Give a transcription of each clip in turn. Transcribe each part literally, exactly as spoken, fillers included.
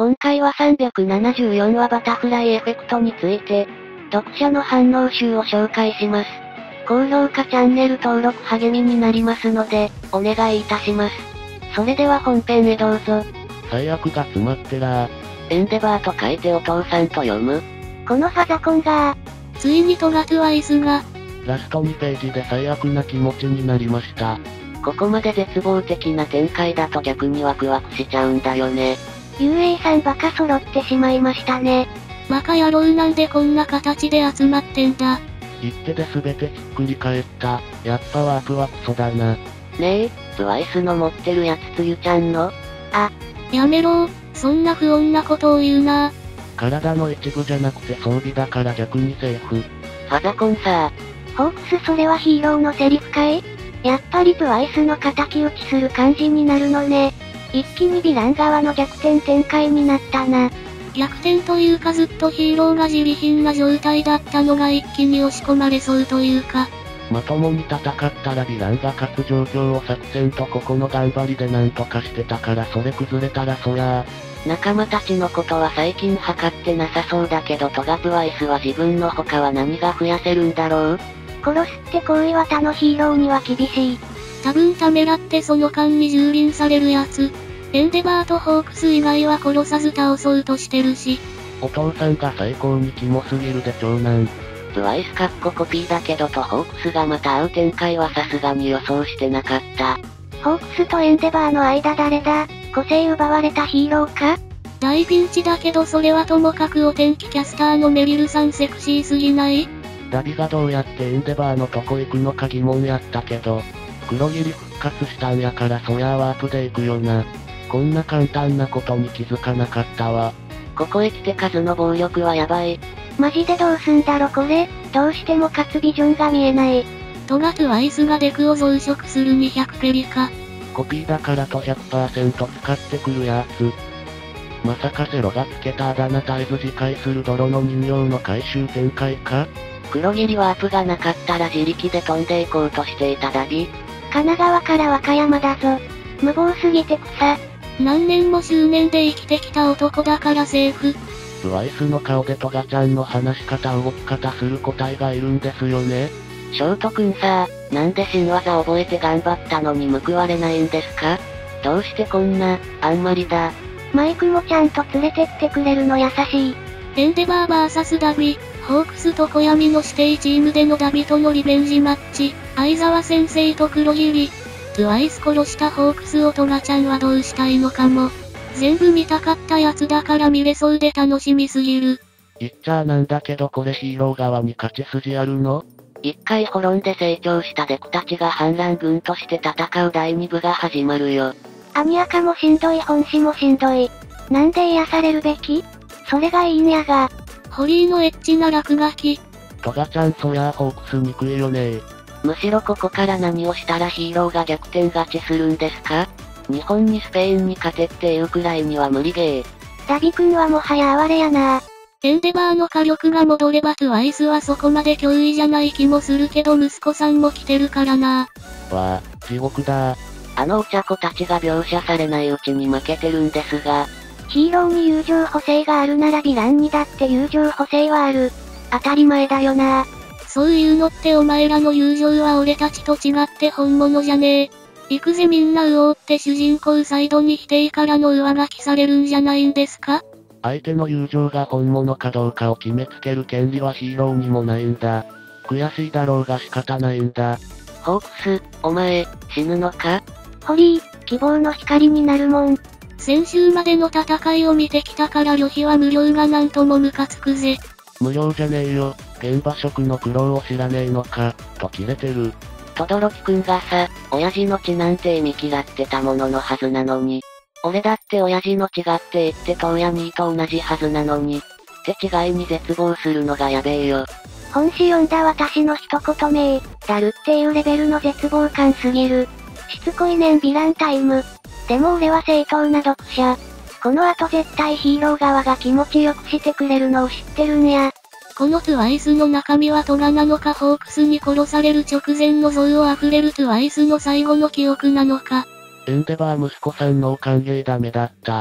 今回はさんびゃくななじゅうよんわバタフライエフェクトについて、読者の反応集を紹介します。高評価チャンネル登録励みになりますので、お願いいたします。それでは本編へどうぞ。 最悪が詰まってらー。 エンデバーと書いてお父さんと読む。 このファザコンが、 ついにトガトゥワイスが、 ラストにページで最悪な気持ちになりました。 ここまで絶望的な展開だと逆にワクワクしちゃうんだよね。 ユーエー さんバカ揃ってしまいましたね。 バカ野郎なんでこんな形で集まってんだ。 一手で全てひっくり返った。やっぱワープはクソだな。 ねえ、トゥワイスの持ってるやつつゆちゃんの？ あ、 やめろー、そんな不穏なことを言うな。 体の一部じゃなくて装備だから逆にセーフ。 ファザコンさホークスそれはヒーローのセリフかい？やっぱりトゥワイスの敵討ちする感じになるのね。一気にヴィラン側の逆転展開になったな。 逆転というかずっとヒーローが自利品な状態だったのが一気に押し込まれそうというか。 まともに戦ったらヴィランが勝つ状況を作戦とここの頑張りでなんとかしてたからそれ崩れたらそりゃあ。 仲間たちのことは最近測ってなさそうだけどトガトゥワイスは自分の他は何が増やせるんだろう？ 殺すって行為は他のヒーローには厳しい。 多分ためらってその間に蹂躙されるやつ。エンデバーとホークス以外は殺さず倒そうとしてるし。 お父さんが最高にキモすぎるで長男。 トゥワイスかっこコピーだけどとホークスがまた会う展開はさすがに予想してなかった。 ホークスとエンデバーの間誰だ？個性奪われたヒーローか？ 大ピンチだけどそれはともかくお天気キャスターのメリルさんセクシーすぎない？ ダビがどうやってエンデバーのとこ行くのか疑問やったけど、黒霧復活したんやからそりゃワープで行くよな。こんな簡単なことに気づかなかったわ。 ここへ来て数の暴力はやばい。 マジでどうすんだろこれ、どうしても勝つビジョンが見えない。 トガトゥワイスがデクを増殖するにひゃくペリか。 コピーだからと ひゃくパーセント 使ってくるやつ。まさかセロがつけたあだ名絶えず自壊する泥の人形の回収展開か？ 黒霧ワープがなかったら自力で飛んでいこうとしていたダビ。 神奈川から和歌山だぞ。無謀すぎて草。 何年も執念で生きてきた男だからセーフ。 トゥワイスの顔でトガちゃんの話し方動き方する個体がいるんですよね。 ショートくんさ、なんで新技覚えて頑張ったのに報われないんですか？どうしてこんな、あんまりだ。 マイクもちゃんと連れてってくれるの優しい。 エンデバー ブイエス ダビ、ホークスと小闇の指定チームでのダビとのリベンジマッチ、相沢先生と黒霧。トゥワイス殺したホークスをトガちゃんはどうしたいのかも。全部見たかったやつだから見れそうで楽しみすぎる。 言っちゃあなんだけどこれヒーロー側に勝ち筋あるの？ 一回滅んで成長したデクたちが反乱軍として戦うだいに部が始まるよ。 アニアカもしんどい本誌もしんどい。なんで癒されるべき？それがいいんやが。 ホリーのエッチな落書き。 トガちゃんそりゃあホークス憎いよねー。 むしろここから何をしたらヒーローが逆転勝ちするんですか？日本にスペインに勝てっていうくらいには無理ゲー。 ダビ君はもはや哀れやな。 エンデバーの火力が戻ればトゥワイスはそこまで脅威じゃない気もするけど息子さんも来てるからな。 わあ、地獄だー。 あのお茶子たちが描写されないうちに負けてるんですが。 ヒーローに友情補正があるならヴィランにだって友情補正はある。当たり前だよな。 そういうのってお前らの友情は俺たちと違って本物じゃねえ。行くぜみんなうおーって主人公サイドに否定からの上書きされるんじゃないんですか？ 相手の友情が本物かどうかを決めつける権利はヒーローにもないんだ。悔しいだろうが仕方ないんだ。 ホークス、お前、死ぬのか？ ホリー、希望の光になるもん。 先週までの戦いを見てきたから旅費は無料がなんともムカつくぜ。 無料じゃねえよ。現場職の苦労を知らねえのか、とキレてる。 トドロキくんがさ、親父の血なんて忌み嫌ってたもののはずなのに。俺だって親父の血がって言ってトウヤ兄と同じはずなのに。って違いに絶望するのがやべえよ。 本誌読んだ私の一言目ー、だるっていうレベルの絶望感すぎる。しつこいねんヴィランタイム。でも俺は正当な読者。この後絶対ヒーロー側が気持ちよくしてくれるのを知ってるんや。 このトゥワイスの中身はトガなのかホークスに殺される直前の憎悪溢れるトゥワイスの最後の記憶なのか。 エンデバー息子さんのお歓迎ダメだった。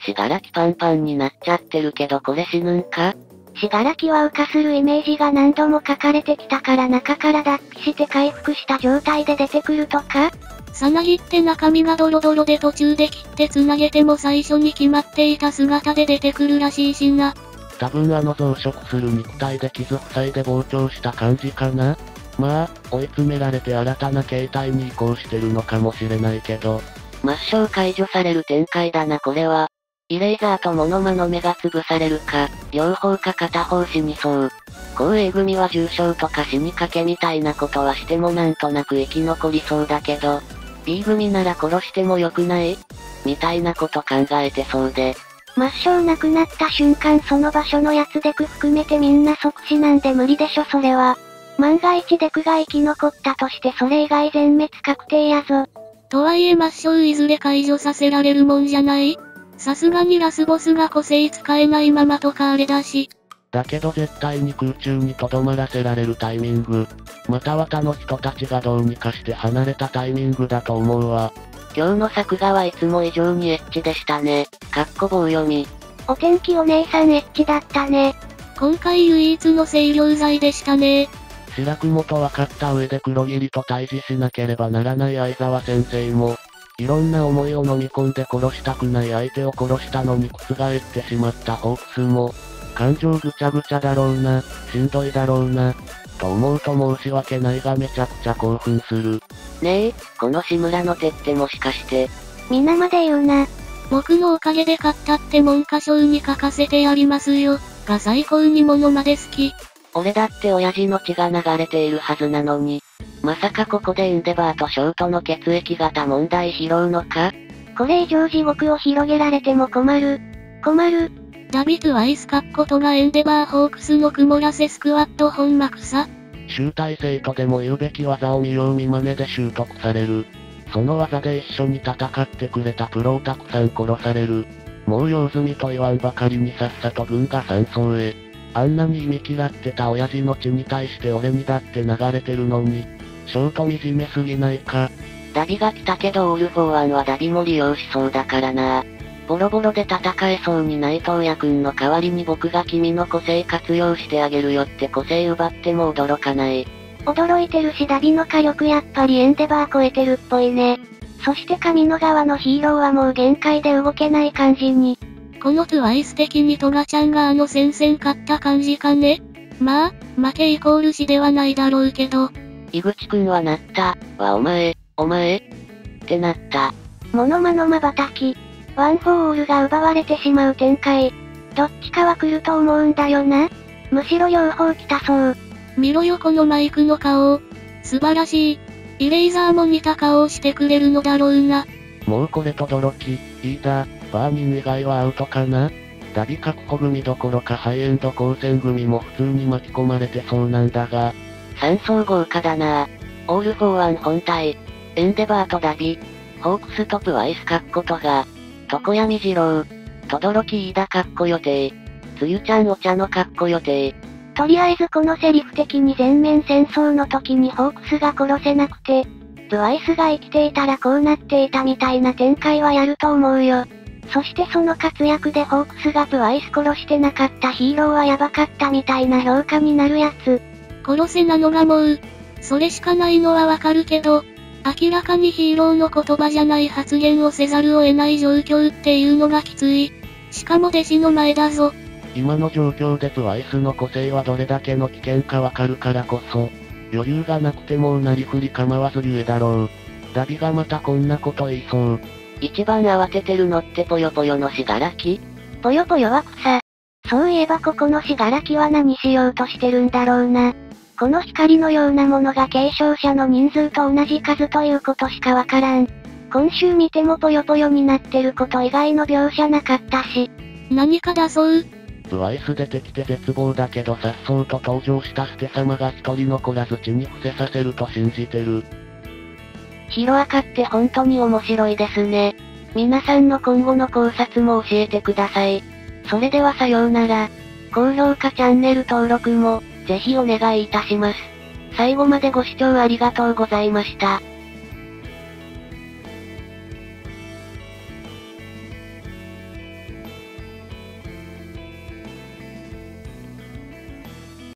死柄木パンパンになっちゃってるけどこれ死ぬんか？ 死柄木は羽化するイメージが何度も書かれてきたから中から脱皮して回復した状態で出てくるとか？ さなぎって中身がドロドロで途中で切って繋げても最初に決まっていた姿で出てくるらしいしな。 多分あの増殖する肉体で傷塞いで膨張した感じかな。まあ、追い詰められて新たな形態に移行してるのかもしれないけど。 抹消解除される展開だなこれは。イレイザーとモノマの目が潰されるか、両方か片方死にそう。こう A 組は重傷とか死にかけみたいなことはしてもなんとなく生き残りそうだけど、B 組なら殺してもよくないみたいなこと考えてそうで。 抹消なくなった瞬間その場所のやつデク含めてみんな即死なんで無理でしょそれは。万が一デクが生き残ったとしてそれ以外全滅確定やぞ。 とはいえ抹消いずれ解除させられるもんじゃない？さすがにラスボスが個性使えないままとかあれだし。 だけど絶対に空中に留まらせられるタイミング、または他の人たちがどうにかして離れたタイミングだと思うわ。 今日の作画はいつも以上にエッチでしたね。かっこ棒読み。 お天気お姉さんエッチだったね。 今回唯一の清涼剤でしたね。 白雲と分かった上で黒霧と対峙しなければならない相沢先生も、いろんな思いを飲み込んで殺したくない相手を殺したのに覆ってしまったホークスも、感情ぐちゃぐちゃだろうな、しんどいだろうな、と思うと申し訳ないがめちゃくちゃ興奮する。 ねえ、この志村の手ってもしかして。 皆まで言うな。 僕のおかげで買ったって文科省に書かせてやりますよ。が最高にものまで好き。 俺だって親父の血が流れているはずなのに。まさかここでエンデバーとショートの血液型問題拾うのか？ これ以上地獄を広げられても困る。困る。 ダビトゥアイスカッコとがエンデバーホークスの曇らせスクワット本幕さ。 集大成とでも言うべき技を見よう見まねで習得される。その技で一緒に戦ってくれたプロをたくさん殺される。もう用済みと言わんばかりにさっさと軍が山荘へ。あんなに意味嫌ってた親父の血に対して俺にだって流れてるのに、ショート惨めすぎないか。 ダビが来たけどオールフォーワンはダビも利用しそうだからな。ボロボロで戦えそうにない東野くんの代わりに僕が君の個性活用してあげるよって個性奪っても驚かない。 驚いてるしダビの火力やっぱりエンデバー超えてるっぽいね。そして上野側のヒーローはもう限界で動けない感じに。 このトゥワイス的にトガちゃんがあの戦線勝った感じかね。まあ、負けイコール死ではないだろうけど。 井口くんはなった、はお前、お前ってなった。 モノマの瞬き。ワン・フォー・オールが奪われてしまう展開。どっちかは来ると思うんだよな。むしろ両方来たそう。 見ろよこのマイクの顔。素晴らしい。イレイザーも似た顔をしてくれるのだろうな。 もうこれとどろき、イーダ、バーニン以外はアウトかな？ダビ確保組どころかハイエンド光線組も普通に巻き込まれてそうなんだが。 三層豪華だな。オールフォーワン本体、エンデバーとダビ、ホークスとトゥワイスカッコとが、常闇次郎、とどろきイーダカッコ予定、つゆちゃんお茶のカッコ予定。 とりあえずこのセリフ的に全面戦争の時にホークスが殺せなくて、トゥワイスが生きていたらこうなっていたみたいな展開はやると思うよ。そしてその活躍でホークスがトゥワイス殺してなかったヒーローはヤバかったみたいな評価になるやつ。 殺せなのがもう、それしかないのはわかるけど、明らかにヒーローの言葉じゃない発言をせざるを得ない状況っていうのがきつい。しかも弟子の前だぞ。 今の状況でトゥワイスの個性はどれだけの危険かわかるからこそ、余裕がなくてもうなりふり構わずゆえだろう。ダビがまたこんなこと言いそう。 一番慌ててるのってぽよぽよの死柄木？ ぽよぽよは草。そういえばここの死柄木は何しようとしてるんだろうな。この光のようなものが継承者の人数と同じ数ということしかわからん。今週見てもぽよぽよになってること以外の描写なかったし。 何か出そう。 トゥワイス出てきて絶望だけど颯爽と登場したステ様が一人残らず血に伏せさせると信じてる。 ヒロアカって本当に面白いですね。皆さんの今後の考察も教えてください。それではさようなら。高評価チャンネル登録も、ぜひお願いいたします。最後までご視聴ありがとうございました。